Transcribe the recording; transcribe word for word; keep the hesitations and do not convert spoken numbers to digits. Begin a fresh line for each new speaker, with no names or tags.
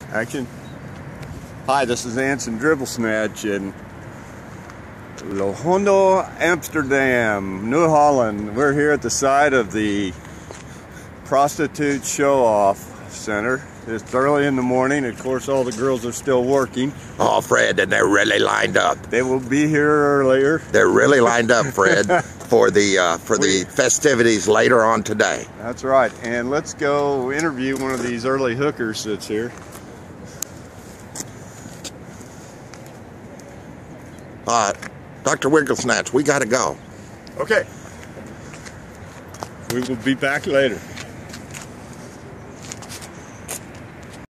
Action. Hi, this is Anson Dribble Snatch in Lohondo, Amsterdam, New Holland. We're here at the site of the Prostitute Show-Off Center. It's early in the morning. Of course, all the girls are still working.
Oh, Fred, and they're really lined up.
They will be here earlier.
They're really lined up, Fred, for the uh, for the festivities later on today.
That's right. And let's go interview one of these early hookers that's here.
Uh, Doctor Wigglesnatch, we got to go.
Okay. We will be back later.